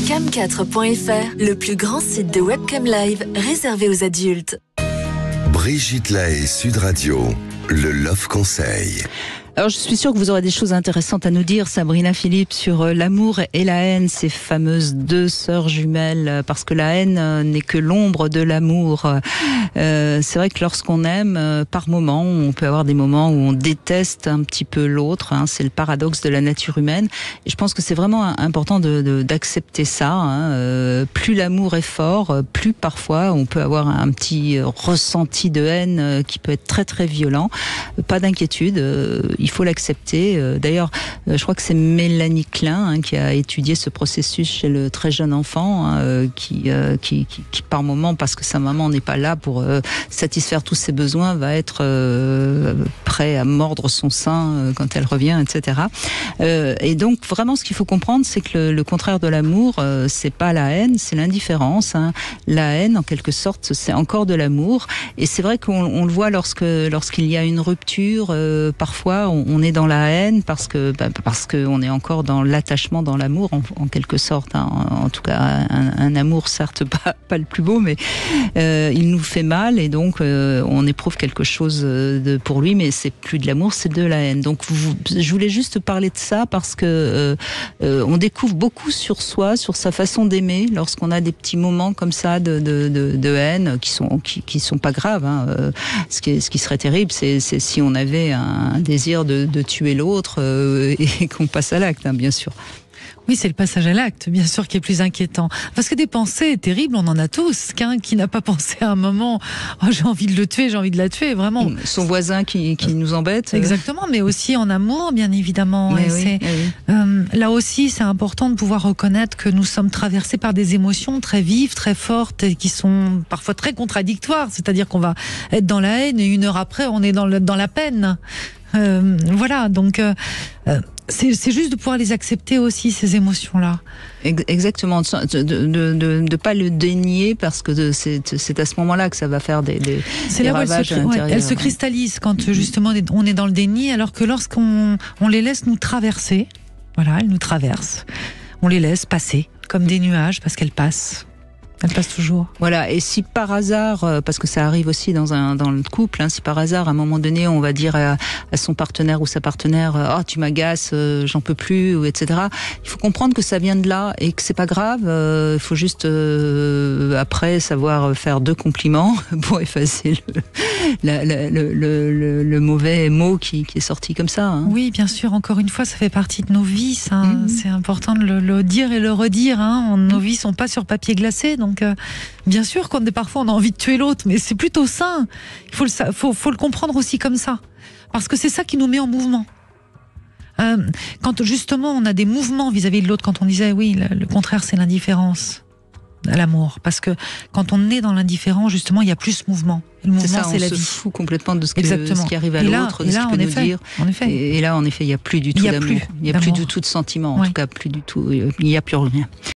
cam4.fr, le plus grand site de webcam live réservé aux adultes. Brigitte Lahaie, Sud Radio, le Love Conseil. Alors je suis sûre que vous aurez des choses intéressantes à nous dire, Sabrina Philippe, sur l'amour et la haine, ces fameuses deux sœurs jumelles, parce que la haine n'est que l'ombre de l'amour. C'est vrai que lorsqu'on aime, par moments, on peut avoir des moments où on déteste un petit peu l'autre, hein, c'est le paradoxe de la nature humaine, et je pense que c'est vraiment important d'accepter ça, hein. Plus l'amour est fort, plus parfois on peut avoir un petit ressenti de haine qui peut être très très violent. Pas d'inquiétude, il faut l'accepter. D'ailleurs, je crois que c'est Mélanie Klein qui a étudié ce processus chez le très jeune enfant, qui par moment, parce que sa maman n'est pas là pour satisfaire tous ses besoins, va être prêt à mordre son sein quand elle revient, etc. Et donc vraiment, ce qu'il faut comprendre, c'est que le contraire de l'amour, c'est pas la haine, c'est l'indifférence, hein. La haine, en quelque sorte, c'est encore de l'amour. Et c'est vrai qu'on le voit lorsqu'il y a une rupture, parfois on est dans la haine parce que on est encore dans l'attachement, dans l'amour en quelque sorte, hein. En tout cas un amour certes pas le plus beau, mais il nous fait mal et donc on éprouve quelque chose pour lui, mais c'est plus de l'amour, c'est de la haine. Donc je voulais juste parler de ça parce que on découvre beaucoup sur soi, sur sa façon d'aimer lorsqu'on a des petits moments comme ça de haine qui sont pas graves, hein. Ce qui serait terrible, c'est si on avait un désir de tuer l'autre et qu'on passe à l'acte, hein, bien sûr. Oui, c'est le passage à l'acte, bien sûr, qui est plus inquiétant. Parce que des pensées terribles, on en a tous. Qui n'a pas pensé à un moment, oh, j'ai envie de le tuer, j'ai envie de la tuer, vraiment. Son voisin qui nous embête. Exactement, mais aussi en amour, bien évidemment. Et oui. Là aussi, c'est important de pouvoir reconnaître que nous sommes traversés par des émotions très vives, très fortes, et qui sont parfois très contradictoires. C'est-à-dire qu'on va être dans la haine et une heure après, on est dans la peine. Voilà, donc c'est juste de pouvoir les accepter aussi, ces émotions-là. Exactement, de pas le dénier parce que c'est à ce moment-là que ça va faire des ravages à l'intérieur. Elle se cristallise quand justement on est dans le déni, alors que lorsqu'on les laisse nous traverser, voilà, elles nous traversent, on les laisse passer comme des nuages parce qu'elles passent. Elle passe toujours. Voilà, et si par hasard, parce que ça arrive aussi dans le couple, hein, si par hasard, à un moment donné, on va dire à son partenaire ou sa partenaire, oh tu m'agaces, j'en peux plus, ou etc. Il faut comprendre que ça vient de là et que c'est pas grave. Il faut juste après savoir faire 2 compliments pour effacer le mauvais mot qui est sorti comme ça, hein. Oui, bien sûr. Encore une fois, ça fait partie de nos vies. Ça, c'est important de le dire et le redire, hein. Nos vies sont pas sur papier glacé, donc bien sûr parfois on a envie de tuer l'autre, mais c'est plutôt sain. Il faut le comprendre aussi comme ça, parce que c'est ça qui nous met en mouvement. Quand justement on a des mouvements vis-à-vis de l'autre, quand on disait oui, le contraire c'est l'indifférence à l'amour, parce que quand on est dans l'indifférence, justement, il y a plus mouvement. Le mouvement, c'est la vie. On se fout complètement de ce qui arrive à l'autre, de ce qu'il peut nous dire. Et là, en effet, il n'y a plus du tout d'amour. Il n'y a plus du tout de sentiment, en tout cas, plus du tout. Il n'y a plus rien.